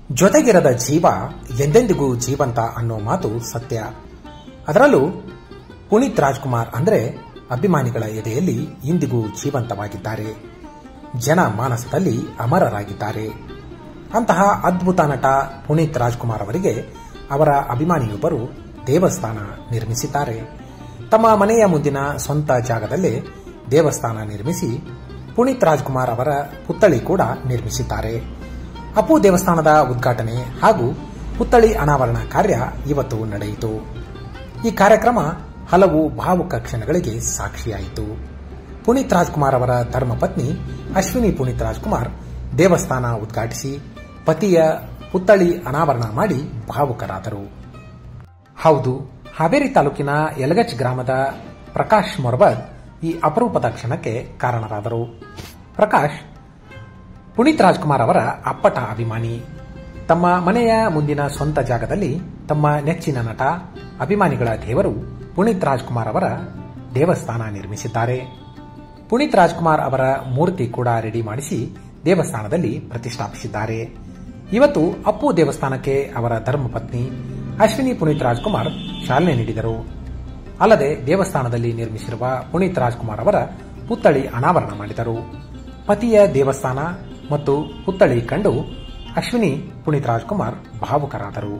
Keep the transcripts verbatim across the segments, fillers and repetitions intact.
ಜೊತೆಗಿರದ ಜೀವ ಎಂದೆಂದಿಗೂ ಜೀವಂತ ಅನ್ನೋ ಮಾತು ಸತ್ಯ. ಅದರಲ್ಲೂ ಪುನೀತ್ ರಾಜ್ಕುಮಾರ್ ಅಂದ್ರೆ ಅಭಿಮಾನಿಗಳ ಎದೆಯಲ್ಲಿ ಇಂದಿಗೂ ಜೀವಂತವಾಗಿದ್ದಾರೆ, ಜನ ಮಾನಸದಲ್ಲಿ ಅಮರರಾಗಿದ್ದಾರೆ. ಅಂತಹ ಅದ್ಭುತ ನಟ ಪುನೀತ್ ರಾಜ್ಕುಮಾರ್ ಅವರಿಗೆ ಅವರ ಅಭಿಮಾನಿಯೊಬ್ಬರು ದೇವಸ್ಥಾನ ನಿರ್ಮಿಸಿದ್ದಾರೆ. ತಮ್ಮ ಮನೆಯ ಮುಂದಿನ ಸ್ವಂತ ಜಾಗದಲ್ಲೇ ದೇವಸ್ಥಾನ ನಿರ್ಮಿಸಿ ಪುನೀತ್ ರಾಜ್ಕುಮಾರ್ ಅವರ ಪುತ್ಥಳಿ ಕೂಡ ನಿರ್ಮಿಸಿದ್ದಾರೆ. ಅಪ್ಪು ದೇವಸ್ಥಾನದ ಉದ್ಘಾಟನೆ ಹಾಗೂ ಪುತ್ಥಳಿ ಅನಾವರಣ ಕಾರ್ಯ ಇವತ್ತು ನಡೆಯಿತು. ಈ ಕಾರ್ಯಕ್ರಮ ಹಲವು ಭಾವುಕ ಕ್ಷಣಗಳಿಗೆ ಸಾಕ್ಷಿಯಾಯಿತು. ಪುನೀತ್ ರಾಜ್ಕುಮಾರ್ ಅವರ ಧರ್ಮಪತ್ನಿ ಅಶ್ವಿನಿ ಪುನೀತ್ ರಾಜ್ಕುಮಾರ್ ದೇವಸ್ಥಾನ ಉದ್ಘಾಟಿಸಿ ಪತಿಯ ಪುತ್ಥಳಿ ಅನಾವರಣ ಮಾಡಿ ಭಾವುಕರಾದರು. ಹೌದು, ಹಾವೇರಿ ತಾಲೂಕಿನ ಯಲಗಚ್ ಗ್ರಾಮದ ಪ್ರಕಾಶ್ ಮೊರ್ಬದ್ ಈ ಅಪರೂಪದ ಕ್ಷಣಕ್ಕೆ ಕಾರಣರಾದರು. ಪ್ರಕಾಶ್ ಪುನೀತ್ ರಾಜ್ಕುಮಾರ್ ಅವರ ಅಪ್ಪಟ ಅಭಿಮಾನಿ. ತಮ್ಮ ಮನೆಯ ಮುಂದಿನ ಸ್ವಂತ ಜಾಗದಲ್ಲಿ ತಮ್ಮ ನೆಚ್ಚಿನ ನಟ, ಅಭಿಮಾನಿಗಳ ದೇವರು ಪುನೀತ್ ರಾಜ್ಕುಮಾರ್ ಅವರ ದೇವಸ್ಥಾನ ನಿರ್ಮಿಸಿದ್ದಾರೆ. ಪುನೀತ್ ರಾಜ್ಕುಮಾರ್ ಅವರ ಮೂರ್ತಿ ಕೂಡ ರೆಡಿ ಮಾಡಿಸಿ ದೇವಸ್ಥಾನದಲ್ಲಿ ಪ್ರತಿಷ್ಠಾಪಿಸಿದ್ದಾರೆ. ಇವತ್ತು ಅಪ್ಪು ದೇವಸ್ಥಾನಕ್ಕೆ ಅವರ ಧರ್ಮಪತ್ನಿ ಅಶ್ವಿನಿ ಪುನೀತ್ ರಾಜ್ಕುಮಾರ್ ಚಾಲನೆ ನೀಡಿದರು. ಅಲ್ಲದೆ ದೇವಸ್ಥಾನದಲ್ಲಿ ನಿರ್ಮಿಸಿರುವ ಪುನೀತ್ ರಾಜ್ಕುಮಾರ್ ಅವರ ಪುತ್ಥಳಿ ಅನಾವರಣ ಮಾಡಿದರು. ಪತಿಯ ದೇವಸ್ಥಾನ ಮತ್ತು ಪುತ್ಥಳಿ ಕಂಡು ಅಶ್ವಿನಿ ಪುನೀತ್ ರಾಜ್ಕುಮಾರ್ ಭಾವುಕರಾದರು.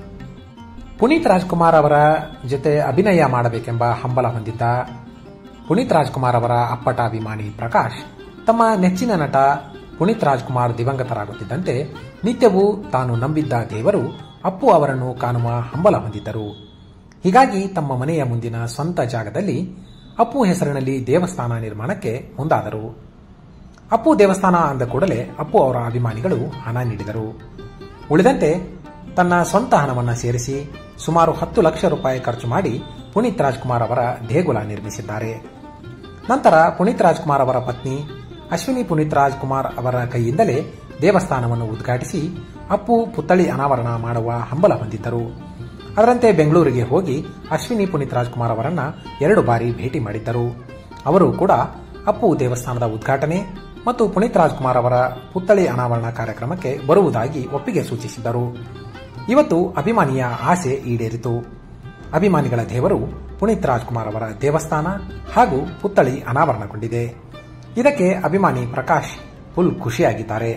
ಪುನೀತ್ ರಾಜ್ಕುಮಾರ್ ಅವರ ಜೊತೆ ಅಭಿನಯ ಮಾಡಬೇಕೆಂಬ ಹಂಬಲ ಹೊಂದಿದ್ದ ಪುನೀತ್ ರಾಜ್ಕುಮಾರ್ ಅವರ ಅಪ್ಪಟ ಅಭಿಮಾನಿ ಪ್ರಕಾಶ್ ತಮ್ಮ ನೆಚ್ಚಿನ ನಟ ಪುನೀತ್ ರಾಜ್ಕುಮಾರ್ ದಿವಂಗತರಾಗುತ್ತಿದ್ದಂತೆ ನಿತ್ಯವೂ ತಾನು ನಂಬಿದ್ದ ದೇವರು ಅಪ್ಪು ಅವರನ್ನು ಕಾಣುವ ಹಂಬಲ ಹೊಂದಿದ್ದರು. ಹೀಗಾಗಿ ತಮ್ಮ ಮನೆಯ ಮುಂದಿನ ಸ್ವಂತ ಜಾಗದಲ್ಲಿ ಅಪ್ಪು ಹೆಸರಿನಲ್ಲಿ ದೇವಸ್ಥಾನ ನಿರ್ಮಾಣಕ್ಕೆ ಮುಂದಾದರು. ಅಪ್ಪು ದೇವಸ್ಥಾನ ಅಂದ ಕೂಡಲೇ ಅಪ್ಪು ಅವರ ಅಭಿಮಾನಿಗಳು ಹಣ ನೀಡಿದರು. ಉಳಿದಂತೆ ತನ್ನ ಸ್ವಂತ ಹಣವನ್ನು ಸೇರಿಸಿ ಸುಮಾರು ಹತ್ತು ಲಕ್ಷ ರೂಪಾಯಿ ಖರ್ಚು ಮಾಡಿ ಪುನೀತ್ ರಾಜ್ಕುಮಾರ್ ಅವರ ದೇಗುಲ ನಿರ್ಮಿಸಿದ್ದಾರೆ. ನಂತರ ಪುನೀತ್ ರಾಜ್ಕುಮಾರ್ ಅವರ ಪತ್ನಿ ಅಶ್ವಿನಿ ಪುನೀತ್ ರಾಜ್ಕುಮಾರ್ ಅವರ ಕೈಯಿಂದಲೇ ದೇವಸ್ಥಾನವನ್ನು ಉದ್ಘಾಟಿಸಿ ಅಪ್ಪು ಪುತ್ಥಳಿ ಅನಾವರಣ ಮಾಡುವ ಹಂಬಲ ಹೊಂದಿದ್ದರು. ಅದರಂತೆ ಬೆಂಗಳೂರಿಗೆ ಹೋಗಿ ಅಶ್ವಿನಿ ಪುನೀತ್ ರಾಜ್ಕುಮಾರ್ ಅವರನ್ನ ಎರಡು ಬಾರಿ ಭೇಟಿ ಮಾಡಿದ್ದರು. ಅವರು ಕೂಡ ಅಪ್ಪು ದೇವಸ್ಥಾನದ ಉದ್ಘಾಟನೆ ಮತ್ತು ಪುನೀತ್ ರಾಜ್ಕುಮಾರ್ ಅವರ ಪುತ್ಥಳಿ ಅನಾವರಣ ಕಾರ್ಯಕ್ರಮಕ್ಕೆ ಬರುವುದಾಗಿ ಒಪ್ಪಿಗೆ ಸೂಚಿಸಿದ್ದರು. ಇವತ್ತು ಅಭಿಮಾನಿಯ ಆಸೆ ಈಡೇರಿತು. ಅಭಿಮಾನಿಗಳ ದೇವರು ಪುನೀತ್ ರಾಜ್ಕುಮಾರ್ ಅವರ ದೇವಸ್ಥಾನ ಹಾಗೂ ಪುತ್ಥಳಿ ಅನಾವರಣಗೊಂಡಿದೆ. ಇದಕ್ಕೆ ಅಭಿಮಾನಿ ಪ್ರಕಾಶ್ ಫುಲ್ ಖುಷಿಯಾಗಿದ್ದಾರೆ.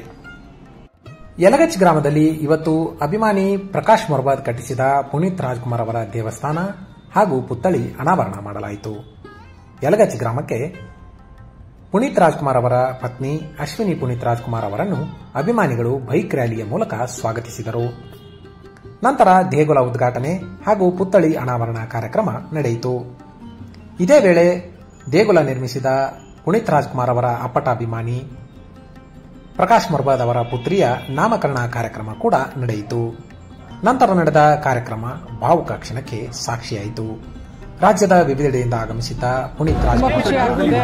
ಯಲಗಚ್ ಗ್ರಾಮದಲ್ಲಿ ಇವತ್ತು ಅಭಿಮಾನಿ ಪ್ರಕಾಶ್ ಮೊರ್ಬದ್ ಕಟ್ಟಿಸಿದ ಪುನೀತ್ ರಾಜ್ಕುಮಾರ್ ಅವರ ದೇವಸ್ಥಾನ ಹಾಗೂ ಪುತ್ಥಳಿ ಅನಾವರಣ ಮಾಡಲಾಯಿತು. ಯಲಗಚ್ ಗ್ರಾಮಕ್ಕೆ ಪುನೀತ್ ರಾಜ್ಕುಮಾರ್ ಅವರ ಪತ್ನಿ ಅಶ್ವಿನಿ ಪುನೀತ್ ರಾಜ್ಕುಮಾರ್ ಅವರನ್ನು ಅಭಿಮಾನಿಗಳು ಬೈಕ್ ರ್ಯಾಲಿಯ ಮೂಲಕ ಸ್ವಾಗತಿಸಿದರು. ನಂತರ ದೇಗುಲ ಉದ್ಘಾಟನೆ ಹಾಗೂ ಪುತ್ಥಳಿ ಅನಾವರಣ ಕಾರ್ಯಕ್ರಮ ನಡೆಯಿತು. ಇದೇ ವೇಳೆ ದೇಗುಲ ನಿರ್ಮಿಸಿದ ಪುನೀತ್ ರಾಜ್ಕುಮಾರ್ ಅವರ ಅಪ್ಪಟ ಅಭಿಮಾನಿ ಪ್ರಕಾಶ್ ಮೊರ್ಬದ್ ಅವರ ಪುತ್ರಿಯ ನಾಮಕರಣ ಕಾರ್ಯಕ್ರಮ ಕೂಡ ನಡೆಯಿತು. ನಂತರ ನಡೆದ ಕಾರ್ಯಕ್ರಮ ಭಾವುಕ ಕ್ಷಣಕ್ಕೆ ಸಾಕ್ಷಿಯಾಯಿತು. ರಾಜ್ಯದ ವಿವಿಧೆಡೆಯಿಂದ ಆಗಮಿಸಿದ್ದ ಪುನೀತ್ ರಾಜ್ಕುಮಾರ್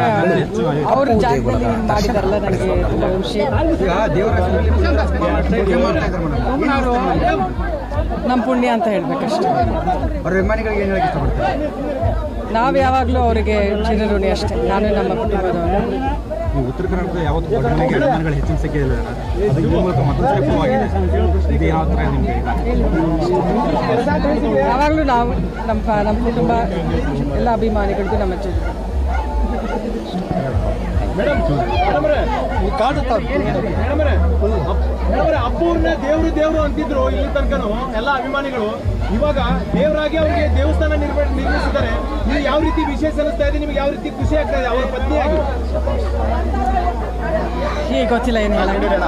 ನಮ್ಮ ಪುಣ್ಯ ಅಂತ ಹೇಳ್ಬೇಕಷ್ಟೇ. ನಾವು ಯಾವಾಗಲೂ ಅವರಿಗೆ ಚಿರಋಣಿ ಅಷ್ಟೇ. ನಾನು ನಮ್ಮ ಕುಟುಂಬದವರು. ಉತ್ತರ ಕರ್ನಾಟಕದ ಯಾವತ್ತು ಅಭಿಮಾನಿಗಳು ಹೆಚ್ಚಿನ ಸಂಖ್ಯೆ ಇಲ್ಲ, ಯಾವಾಗಲೂ ನಾವು ನಮ್ಮ ನಮ್ಮ ಕುಟುಂಬ ಎಲ್ಲ ಅಭಿಮಾನಿಗಳಿಗೂ ನಮ್ಮ ಜೊತೆ ಅಪ್ಪೂರ್ನ ದೇವ್ರು ದೇವ್ರು ಅಂತಿದ್ರು ಇಲ್ಲಿ ತನಕನು ಎಲ್ಲ ಅಭಿಮಾನಿಗಳು. ಇವಾಗ ದೇವರಾಗಿ ಅವರಿಗೆ ದೇವಸ್ಥಾನ ನಿರ್ಮಿಸಿದ್ದಾರೆ. ನೀವು ಯಾವ ರೀತಿ ವಿಶೇಷ ಅನಿಸ್ತಾ ಇದೆ? ನಿಮ್ಗೆ ಯಾವ ರೀತಿ ಖುಷಿ ಆಗ್ತಾ ಇದೆ ಅವರ ಪತ್ನಿಯಾಗಿ? ಹೀಗೆ ಗೊತ್ತಿಲ್ಲ ಏನು ಹೇಳ.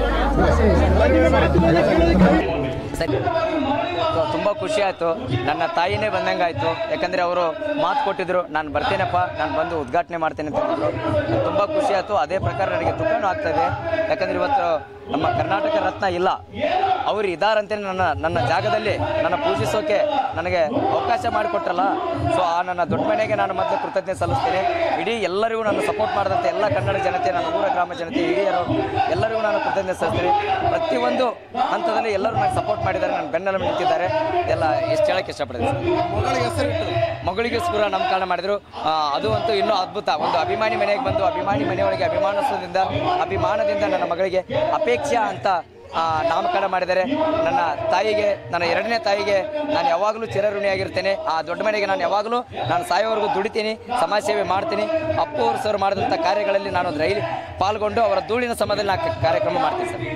ತುಂಬ ಖುಷಿ ಆಯಿತು. ನನ್ನ ತಾಯಿನೇ ಬಂದಂಗೆ ಆಯಿತು. ಯಾಕಂದರೆ ಅವರು ಮಾತು ಕೊಟ್ಟಿದ್ರು, ನಾನು ಬರ್ತೀನಪ್ಪ, ನಾನು ಬಂದು ಉದ್ಘಾಟನೆ ಮಾಡ್ತೇನೆ ಅಂತ ಹೇಳಿದ್ರು. ತುಂಬ ಖುಷಿ ಆಯಿತು. ಅದೇ ಪ್ರಕಾರ ನನಗೆ ದುಃಖನೂ ಆಗ್ತಾಯಿದೆ. ಯಾಕಂದರೆ ಇವತ್ತು ನಮ್ಮ ಕರ್ನಾಟಕ ರತ್ನ ಇಲ್ಲ, ಅವರು ಇದ್ದಾರಂತೇಳಿ ನನ್ನ ನನ್ನ ಜಾಗದಲ್ಲಿ ನನ್ನ ಪೂಜಿಸೋಕೆ ನನಗೆ ಅವಕಾಶ ಮಾಡಿಕೊಟ್ರಲ್ಲ. ಸೊ ಆ ನನ್ನ ದೊಡ್ಡ ಮನೆಗೆ ನಾನು ಮತ್ತೆ ಕೃತಜ್ಞತೆ ಸಲ್ಲಿಸ್ತೇನೆ. ಇಡೀ ಎಲ್ಲರಿಗೂ ನಾನು ಸಪೋರ್ಟ್ ಮಾಡಿದಂತೆ ಎಲ್ಲ ಕನ್ನಡ ಜನತೆ, ನನ್ನ ಊರ ಗ್ರಾಮ ಜನತೆ, ಹಿರಿಯರು ಎಲ್ಲರಿಗೂ ನಾನು ಕೃತಜ್ಞತೆ ಸಲ್ಲಿಸ್ತೇನೆ. ಪ್ರತಿಯೊಂದು ಹಂತದಲ್ಲಿ ಎಲ್ಲರೂ ನನಗೆ ಸಪೋರ್ಟ್ ಮಾಡಿದ್ದಾರೆ, ನನ್ನ ಬೆನ್ನೆಲುಬು ನಿಂತಿದ್ದಾರೆ. ಎಲ್ಲ ಎಷ್ಟು ಹೇಳಕ್ಕೆ ಇಷ್ಟಪಡ್ತೀನಿ. ಮಗಳಿಗೆ ಹೆಸರಿಟ್ಟು ಮಗಳಿಗೆ ಸ್ಕೂರ ನಾಮಕರಣ ಮಾಡಿದ್ರು. ಅದು ಅಂತೂ ಇನ್ನೂ ಅದ್ಭುತ. ಒಂದು ಅಭಿಮಾನಿ ಮನೆಗೆ ಬಂದು ಅಭಿಮಾನಿ ಮನೆಯೊಳಗೆ ಅಭಿಮಾನದಿಂದ ಅಭಿಮಾನದಿಂದ ನನ್ನ ಮಗಳಿಗೆ ಅಪೇಕ್ಷೆ ಅಂತ ನಾಮಕರಣ ಮಾಡಿದ್ದಾರೆ. ನನ್ನ ತಾಯಿಗೆ, ನನ್ನ ಎರಡನೇ ತಾಯಿಗೆ ನಾನು ಯಾವಾಗಲೂ ಚಿರಋಣಿಯಾಗಿರ್ತೇನೆ. ಆ ದೊಡ್ಡ ಮನೆಗೆ ನಾನು ಯಾವಾಗಲೂ ನಾನು ಸಾಯೋವರೆಗೂ ದುಡಿತೀನಿ, ಸಮಾಜ ಸೇವೆ ಮಾಡ್ತೀನಿ. ಅಪ್ಪು ಅವರು ಸರ್ ಮಾಡಿದಂಥ ಕಾರ್ಯಗಳಲ್ಲಿ ನಾನು ರೈಲಿ ಪಾಲ್ಗೊಂಡು ಅವರ ಧೂಳಿನ ಸಮಯದಲ್ಲಿ ನಾನು ಕಾರ್ಯಕ್ರಮ ಮಾಡ್ತೀನಿ ಸರ್.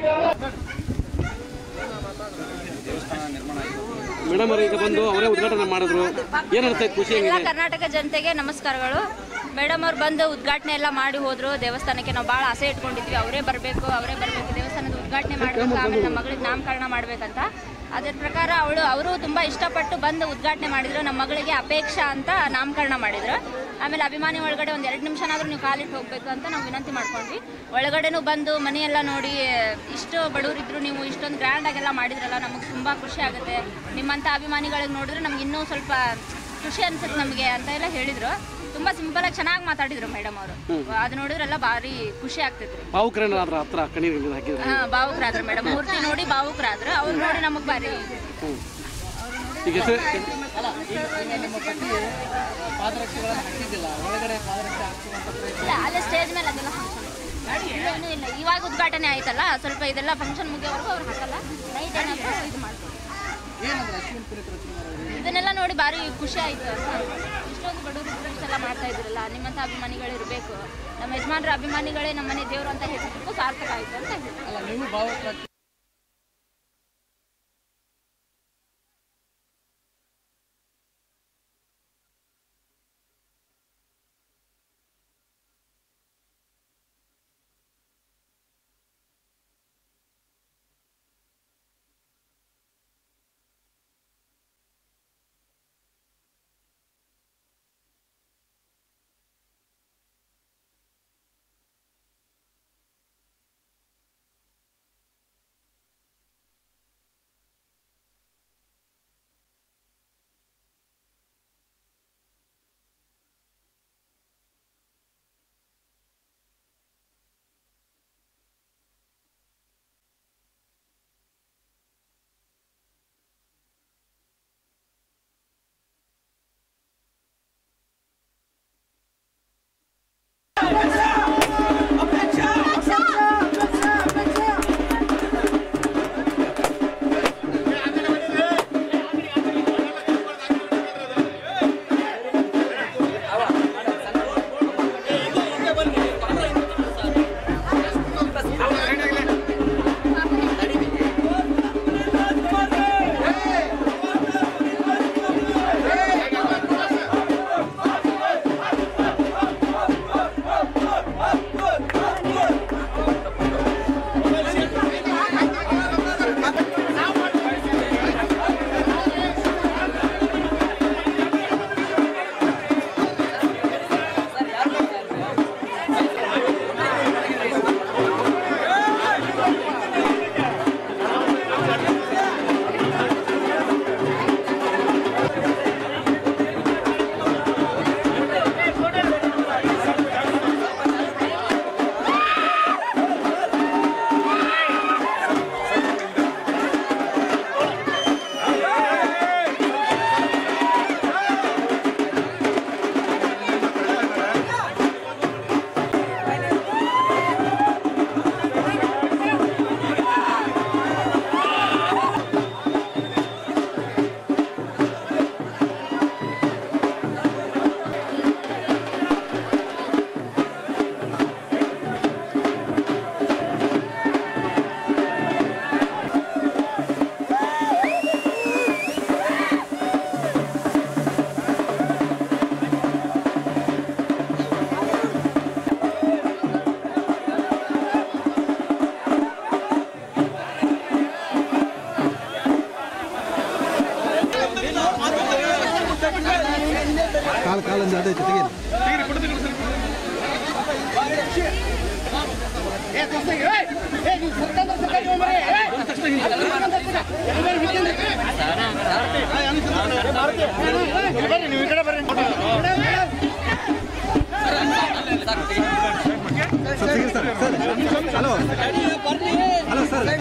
ಮೇಡಮ್ ಅವರು ಈಗ ಬಂದು ಅವರೇ ಉದ್ಘಾಟನೆ ಮಾಡಿದ್ರು, ಏನಿರುತ್ತೆ ಖುಷಿ? ಎಲ್ಲ ಕರ್ನಾಟಕ ಜನತೆಗೆ ನಮಸ್ಕಾರಗಳು. ಮೇಡಮ್ ಅವ್ರು ಬಂದು ಉದ್ಘಾಟನೆ ಎಲ್ಲ ಮಾಡಿ ಹೋದ್ರು. ದೇವಸ್ಥಾನಕ್ಕೆ ನಾವು ಭಾಳ ಆಸೆ ಇಟ್ಕೊಂಡಿದ್ವಿ, ಅವರೇ ಬರಬೇಕು ಅವರೇ ಬರಬೇಕು ದೇವಸ್ಥಾನದ ಉದ್ಘಾಟನೆ ಮಾಡಬೇಕು, ಆಮೇಲೆ ನಮ್ಮ ಮಗಳಿಗೆ ನಾಮಕರಣ ಮಾಡಬೇಕಂತ. ಅದ್ರ ಪ್ರಕಾರ ಅವಳು ಅವರು ತುಂಬ ಇಷ್ಟಪಟ್ಟು ಬಂದು ಉದ್ಘಾಟನೆ ಮಾಡಿದ್ರು. ನಮ್ಮ ಮಗಳಿಗೆ ಅಪೇಕ್ಷಾ ಅಂತ ನಾಮಕರಣ ಮಾಡಿದ್ರು. ಆಮೇಲೆ ಅಭಿಮಾನಿ ಒಳಗಡೆ ಒಂದು ಎರಡು ನಿಮಿಷನಾದರೂ ನೀವು ಕಾಲಿಟ್ಟು ಹೋಗಬೇಕು ಅಂತ ನಾವು ವಿನಂತಿ ಮಾಡ್ಕೊಂಡ್ವಿ. ಒಳಗಡೆನೂ ಬಂದು ಮನೆಯೆಲ್ಲ ನೋಡಿ ಇಷ್ಟು ಬಡವರಿದ್ರು, ನೀವು ಇಷ್ಟೊಂದು ಗ್ರ್ಯಾಂಡಾಗೆಲ್ಲ ಮಾಡಿದ್ರಲ್ಲ, ನಮಗೆ ತುಂಬ ಖುಷಿ ಆಗುತ್ತೆ. ನಿಮ್ಮಂಥ ಅಭಿಮಾನಿಗಳಿಗೆ ನೋಡಿದ್ರೆ ನಮ್ಗೆ ಇನ್ನೂ ಸ್ವಲ್ಪ ಖುಷಿ ಅನ್ಸುತ್ತೆ ನಮಗೆ ಅಂತ ಎಲ್ಲ ಹೇಳಿದರು. ತುಂಬ ಸಿಂಪಲಾಗಿ ಚೆನ್ನಾಗಿ ಮಾತಾಡಿದ್ರು ಮೇಡಮ್ ಅವರು. ಅದು ನೋಡಿದ್ರೆಲ್ಲ ಭಾರಿ ಖುಷಿ ಆಗ್ತೈತ್ರಿ. ಭಾವುಕರಾದ್ರ ಹತ್ರ ಕಣ್ಣೀರು ಹಾಕಿದ್ರು. ಹಾಂ, ಭಾವುಕರಾದ್ರು ಮೇಡಮ್. ಮೂರ್ತಿ ನೋಡಿ ಭಾವುಕರಾದ್ರು. ಅವ್ರು ನೋಡಿ ನಮಗೆ ಭಾರಿ ಈಗ ಅಲ್ಲೇ ಸ್ಟೇಜ್ ಮೇಲೆ ಅದೆಲ್ಲ ಫಂಕ್ಷನ್ ಏನೂ ಇಲ್ಲ. ಇವಾಗ ಉದ್ಘಾಟನೆ ಆಯ್ತಲ್ಲ, ಸ್ವಲ್ಪ ಇದೆಲ್ಲ ಫಂಕ್ಷನ್ ಮುಗಿಯೋವರೆಗೂ ಅವ್ರು ಹಾಕಲ್ಲ. ನೈಟ್ ಏನಾದರೂ ಇದು ಮಾಡ್ತಾರೆ. ಇದನ್ನೆಲ್ಲ ನೋಡಿ ಭಾರಿ ಖುಷಿ ಆಯಿತು. ಇಷ್ಟೊಂದು ಬಡವರು ಇಷ್ಟೆಲ್ಲ ಮಾಡ್ತಾ ಇದ್ರಲ್ಲ, ನಿಮ್ಮಂಥ ಅಭಿಮಾನಿಗಳು ಇರಬೇಕು. ನಮ್ಮ ಯಜಮಾನ್ರ ಅಭಿಮಾನಿಗಳೇ ನಮ್ಮನೆ ದೇವರು ಅಂತ ಹೇಳಿದ್ದಕ್ಕೂ ಸಾರ್ಥಕ ಆಯಿತು ಅಂತ ಹೇಳಿ. ಕಾಲು ಕಾಲಂದು ಅದೈತೆ ತೆಗೀರಿ. Hello hello sir.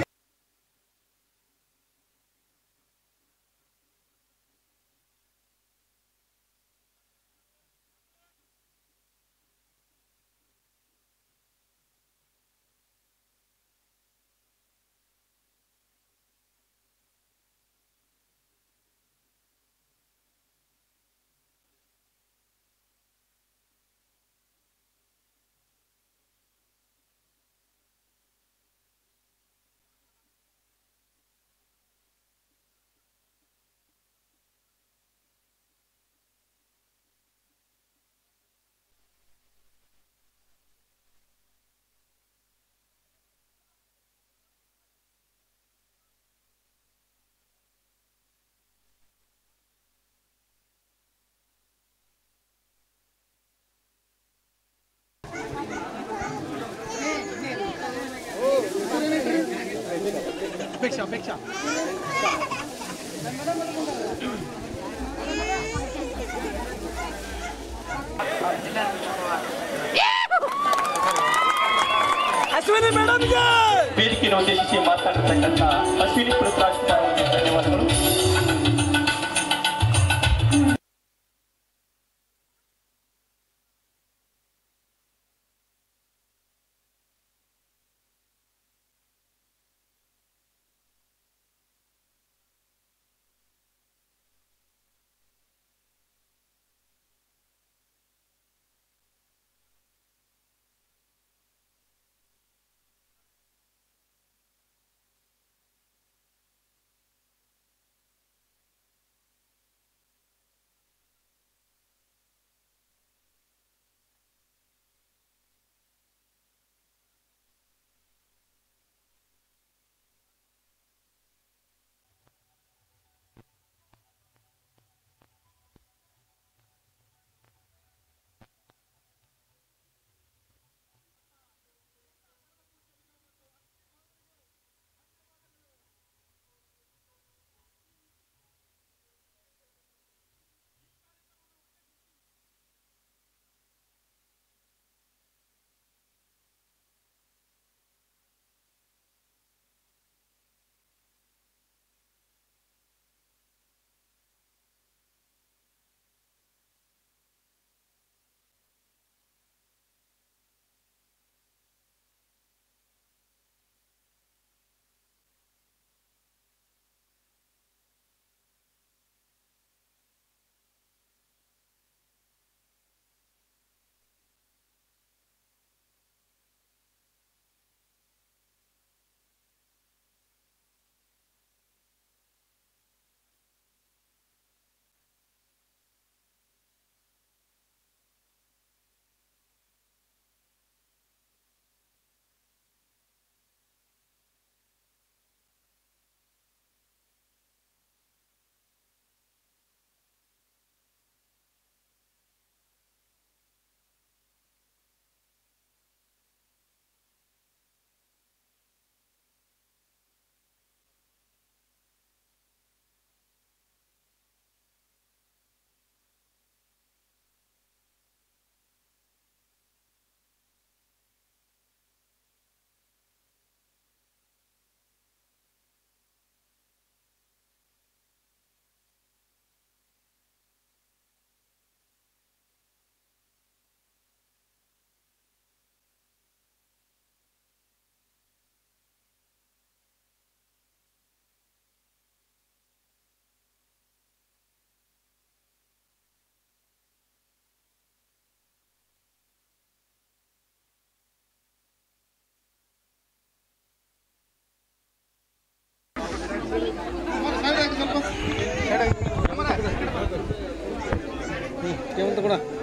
Apeksha Apeksha Ashwini ಮೇಡಮ್ಗೆ ವೇದಿಕೆಯನ್ನು ಉದ್ದೇಶಿಸಿ ಮಾತನಾಡತಕ್ಕಂಥ ಅಶ್ವಿನಿ ಪೃಥ್ವಿರಾಜ್ ಕುಮಾರ್ ಅವರಿಗೆ ಧನ್ಯವಾದಗಳು. ಕೇವಲ ಕೂಡ